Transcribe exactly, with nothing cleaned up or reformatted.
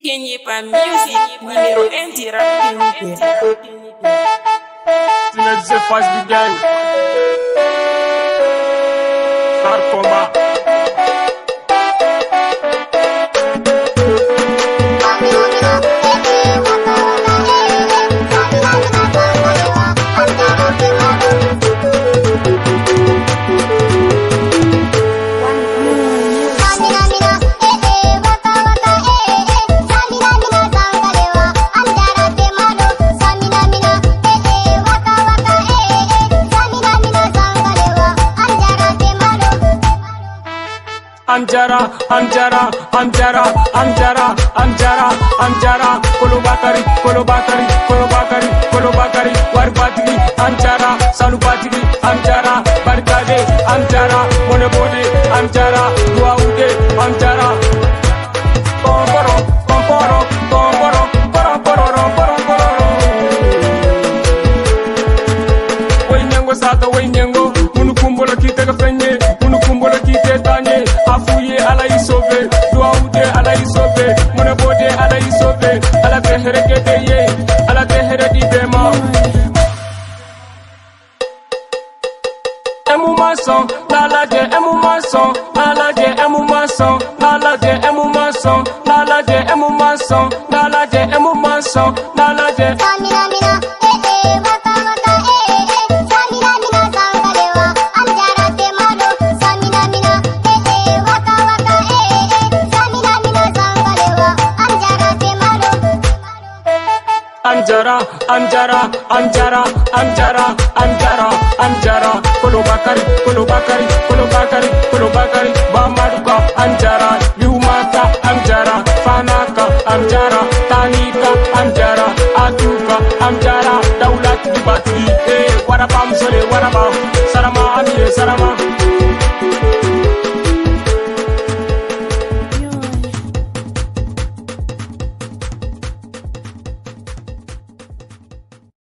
Kenye pa music, numéro un du rap québécois. Tu ne sais pas du gang. Star combat. Anjara, Anjara, Anjara, Anjara, Anjara, Anjara, Kolobakari, Kolobakari, Kolobakari, Kolobakari, Warbatigi, Anjara, Salubatigi, Anjara, Barkade, Anjara, Monebode, Anjara, Duaude, Anjara. Komporo, komporo, komporo, komporo, komporo, komporo. Wenyengo sata, wenyengo, munukumbola kitega fenye, munukumbola kite tanye. Afuye ala isobe, duaude ala isobe, monebode ala isobe, ala tehere gedeye, ala tehere dibema. Emu mason, nalaje emu mason, nalaje emu mason, nalaje emu mason, nalaje emu mason, nalaje emu mason, nalaje. Samina mina, eh eh, waka waka, eh eh, samina mina zangalewa, anjara te malo, samina mina, eh eh, waka waka, eh eh, samina mina zangalewa, anjara te malo. Anjara, Anjara, Anjara, Anjara, Anjara, Anjara, Kolobakari, Kolobakari, Kolobakari, Kolobakari, Bamaduka, Anjara, Liumaka, Anjara, Fanaka, Anjara, Tanika, Anjara, Atuka, Anjara, Daulat Dibati, eh, Warabam Sole, Warabam, Sarama, Amie, Sarama.